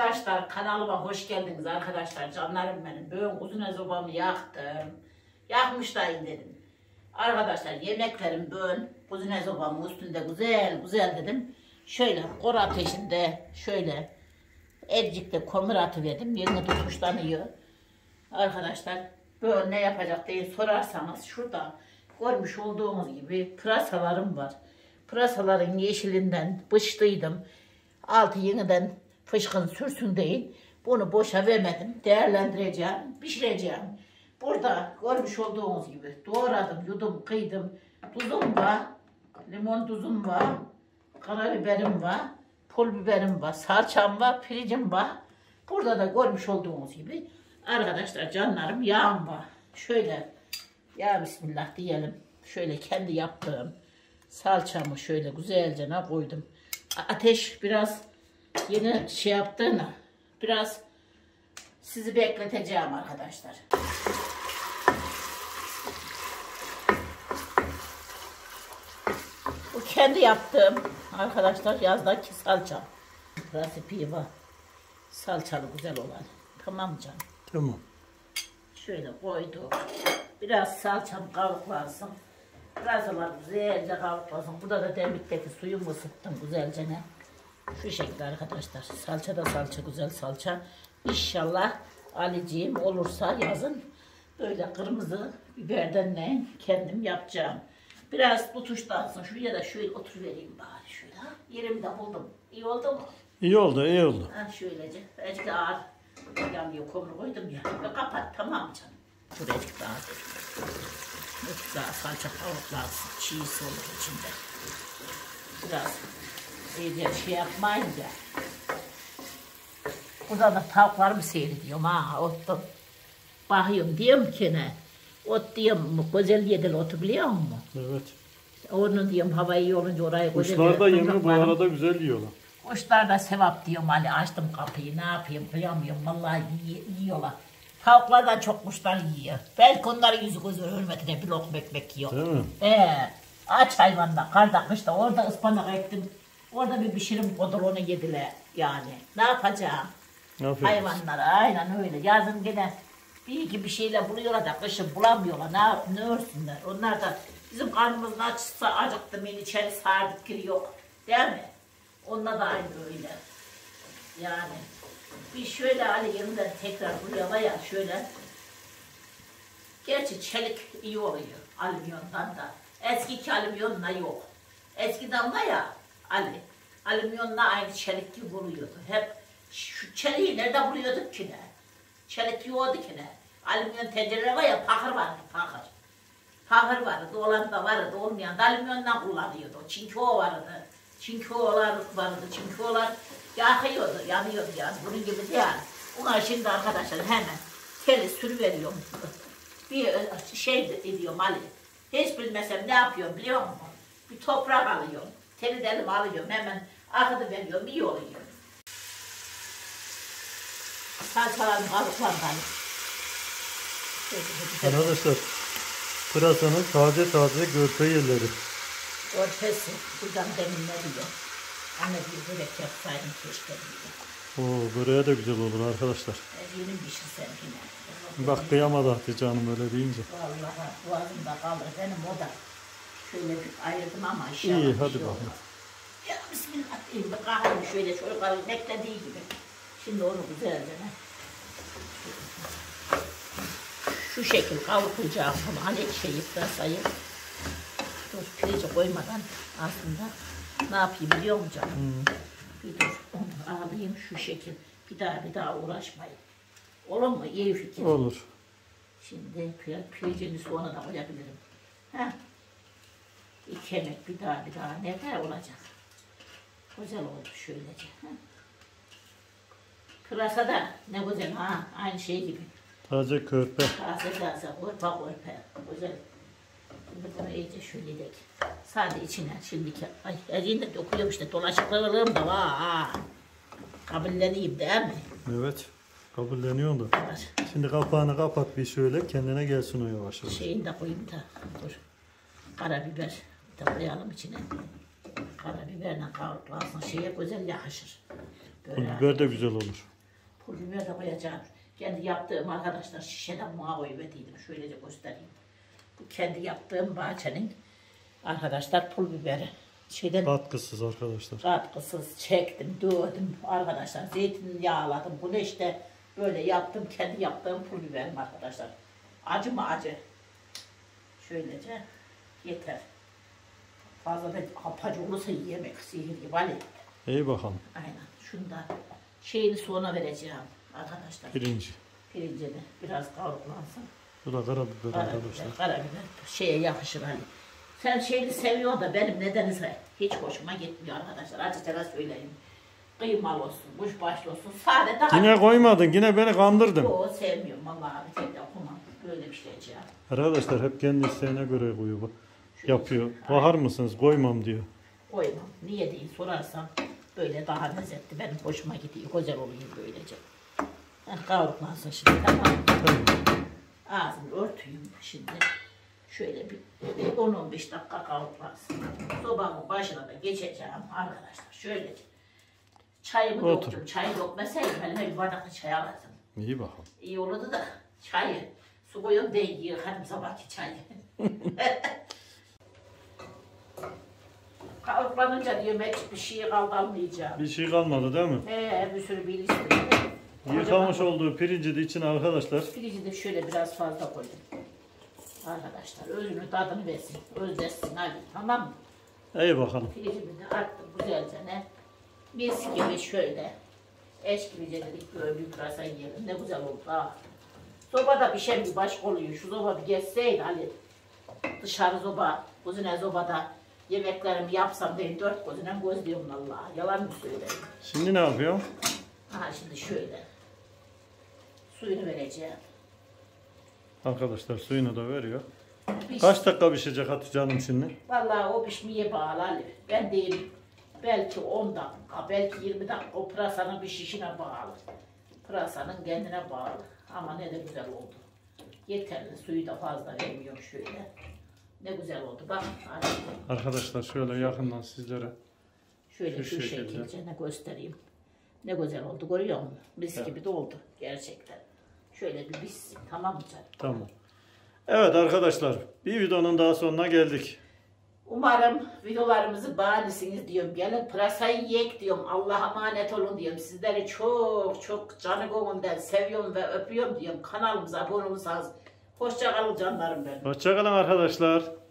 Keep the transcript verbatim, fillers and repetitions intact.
Arkadaşlar kanalıma hoş geldiniz arkadaşlar, canlarım benim. Bugün uzun ezobamı yaktım. Yakmıştayım dedim. Arkadaşlar yemeklerim bugün uzun ezobamın üstünde güzel güzel dedim. Şöyle kor ateşinde şöyle elcikte komur atıverdim. Yerini tutmuşlanıyor. Arkadaşlar bugün ne yapacak diye sorarsanız şurada görmüş olduğunuz gibi pırasalarım var. Pırasaların yeşilinden bıçtıydım. Altı yeniden fışkın sürsün değil. Bunu boşa vermedim. Değerlendireceğim, pişireceğim. Burada görmüş olduğunuz gibi doğradım, yudum, kıydım. Tuzum var, limon tuzum var, karabiberim var, pul biberim var, salçam var, pirincim var. Burada da görmüş olduğunuz gibi arkadaşlar canlarım yağım var. Şöyle ya bismillah diyelim. Şöyle kendi yaptığım salçamı şöyle güzelce koydum. Ateş biraz yeni şey yaptığını biraz sizi bekleteceğim arkadaşlar. Bu kendi yaptığım arkadaşlar yazdaki salça. Rasipi var. Salçalı güzel olan. Tamam canım. Tamam. Şöyle koyduk. Biraz salçam kavruklansın. Pırasalar güzelce kavruklansın. Burada da demlikteki suyumu ısıttım güzelce ne. Şu şekilde arkadaşlar. Salça da salça, güzel salça. İnşallah Aliciğim olursa yazın böyle kırmızı biberden ne kendim yapacağım. Biraz bu tuşlansın. Şuraya da şöyle oturuvereyim bari şöyle. Ha? Yerimi de buldum. İyi oldu mu? İyi oldu, iyi oldu. Ha şöylece. Azıcık da ağır yanıyor, komur koydum ya. Ve kapat, tamam canım. Dur azıcık daha dur. Azıcık daha salça kavuklansın. Çiğsi olur içinde. Biraz iyice şey yapmayın ya. Burada da tavuklarımı seyrediyorum ha. Ottum. Bakıyorum diyorum ki ne? Ot diyorum güzel yedil otu biliyor musun? Evet. Onun diyorum hava iyi olunca orayı güzel. Kuşlar da yemi bu arada güzel yiyorlar. Kuşlar da sevap diyorum hani açtım kapıyı ne yapayım kıyamıyorum vallahi yiyorlar. Tavuklar da çok kuşlar yiyor. Belki onların yüzü gözü hürmetine bir lokma ekmek yiyor. Değil mi? Ee, aç hayvanlar karda kışta orada ıspanak ektim. Orada bir pişirim kodur onu yediler yani. Ne yapacağım? Aferin. Hayvanlara aynen öyle. Yazın gene bir iki bir şeyler buluyorlar da kışın bulamıyorlar. Ne, ne örsünler? Onlar da bizim karnımız açsa acıktı beni içeri sardık kiri yok. Değil mi? Onda da aynı öyle. Yani bir şöyle Ali yeniden tekrar buraya ya şöyle. Gerçi çelik iyi oluyor alüminyondan da. Eski alüminyonla yok. Eskiden var ya Ali, alüminyonla aynı çelik gibi oluyordu. Hep şu çeliği nerede buluyorduk ki ne? Çelik yoktu ki ne? Alüminyon tencere var ya pahır vardı pahır. Pahır vardı, olan da vardı, olmayan da alüminyondan kullanıyordu. Çinko vardı. Çinkolar vardı, çinkolar yakıyordu, yanıyordu yani. Bunun gibi değil. Ona şimdi arkadaşlar hemen teli sürüveriyorum. Bir şey ediyorum Ali. Hiç bilmesem ne yapıyorum biliyor musun? Bir toprak alıyorum. Teli delim alıyorum. Hemen akıdı veriyorum. İyi oluyor. Salçalarını alıklandan. Arkadaşlar pırasanın taze taze görpe yerleri. Ortası. Buradan deminle diyor. Anne bir börek yapsaydım keşke diyor. Oo, böreğe de güzel olur arkadaşlar. Yemin pişirsem yine. Bak kıyamadı Hatice Hanım öyle deyince. Vallahi boğazımda kalır benim o da. Şöyle bir ayırdım ama inşallah. İyi bir hadi şey bakalım. olmaz. Ya bismillah diyeyim bir kahvemi şöyle çocukların beklediği gibi. Şimdi onu güzelce ne? Şu şekil kavuracağım bunu. Hani şeyi pırasayı. Dur pirinci koymadan aslında ne yapayım biliyor musun canım? Hmm. Bir dur onu alayım şu şekil. Bir daha bir daha uğraşmayın. Olur mu? İyi fikir. Olur. Şimdi pirincini sonra da koyabilirim. Heh. İki yemek bir daha bir daha ne kadar olacak? Güzel oldu şöylece. Heh. Pırasa da ne güzel ha aynı şey gibi. Taze körpe. Taze taze korpa korpa güzel. Şimdi bunu iyice şöyle dek. Sadece içine şimdiki ay elinde dokuyorum işte dolaşıklığım da var ha. Kabulleneyim değil mi? Evet. Kabulleniyor da. Var. Şimdi kapağını kapat bir şöyle kendine gelsin o yavaş yavaş. Şeyini de koyayım da dur. Karabiber de koyalım içine. Karabiberle kavruklansın şeye güzel yakışır. Pul biber de güzel olur. Pul biber de koyacağım. Kendi yaptığım arkadaşlar şişeden muha koyuverdiydim. Şöylece göstereyim. Bu kendi yaptığım bahçenin arkadaşlar pul biberi. Şeyden Katkısız arkadaşlar. katkısız çektim, dövdüm arkadaşlar. Zeytin yağladım. Bunu işte böyle yaptım. Kendi yaptığım pul biberim arkadaşlar. Acı mı acı? Şöylece yeter. Fazla da hapacı olursa yemek sihir gibi. Ali. İyi bakalım. Aynen. Şunu da şeyini sonra vereceğim arkadaşlar. Pirinci. Pirincini biraz kavruklansın. Bu da karabiber arkadaşlar. Karabiber, karabiber şeye yakışır Ali. Sen şeyini seviyorsun da benim nedense hiç hoşuma gitmiyor arkadaşlar. Açıkça söyleyeyim. Kıymalı olsun, kuşbaşlı olsun. Sade daha... Yine koymadın. Yine beni kandırdın. Yok sevmiyorum vallahi abi. Tek de okumam. Böyle bir şey ya. Arkadaşlar hep kendi isteğine göre koyuyor. bu. Yapıyor. Bakar mısınız? Koymam diyor. Koymam. Niye değil sorarsan böyle daha lezzetli. Benim hoşuma gidiyor. Güzel oluyor böylece. Heh, kavruklansın şimdi tamam mı? Ağzını örtüyüm şimdi. Şöyle bir on on beş dakika kavruklansın. Sobanın başına da geçeceğim arkadaşlar. Şöyle çayımı Otur. döktüm. Çayı dökmeseydim elime bir bardak çay alırdım. İyi bakalım. İyi olurdu da çayı su koyup değil yıkarım sabahki çayı. Kavruklanınca diyorum hiç bir şey kalmayacağım. Bir şey kalmadı değil mi? He bir sürü bir istedim. Yıkamış olduğu pirinci de için arkadaşlar. Pirinci de şöyle biraz fazla koydum. Arkadaşlar özünü tadını versin. Özlesin Ali tamam mı? İyi bakalım. Pirincimi de attım güzelce ne. Mis gibi şöyle. Eş gibi dedik böyle bir pırasa yiyelim. Ne güzel oldu ha. Sobada pişen bir başka oluyor. Şu soba bir geçseydi Ali. Dışarı soba, kuzine sobada yemeklerimi yapsam değil dört gözüne gözlüyorum vallahi. Yalan mı söyleyeyim? Şimdi ne yapıyorsun? Ha şimdi şöyle. Suyunu vereceğim. Arkadaşlar suyunu da veriyor. Piş- Kaç dakika pişecek Hatice Hanım şimdi? Vallahi o pişmeye bağlı Ali. Ben değil belki on dakika, belki yirmi dakika o pırasanın pişişine bağlı. Pırasanın kendine bağlı. Ama ne de güzel oldu. Yeterli suyu da fazla vermiyorum şöyle. Ne güzel oldu bak. Ali. Arkadaşlar şöyle yakından sizlere. Şöyle Şu şu şekilde. şekilde ne göstereyim. Ne güzel oldu görüyor musun? Mis Evet. gibi de oldu gerçekten. Şöyle bir pişsin tamam mı canım? Tamam. Evet arkadaşlar bir videonun daha sonuna geldik. Umarım videolarımızı beğenirsiniz diyorum. Gelin pırasayı yiyek diyorum. Allah'a emanet olun diyorum. Sizleri çok çok canı gönülden seviyorum ve öpüyorum diyorum. Kanalımıza abone olursanız. Hoşça kalın canlarım benim. Hoşçakalın arkadaşlar.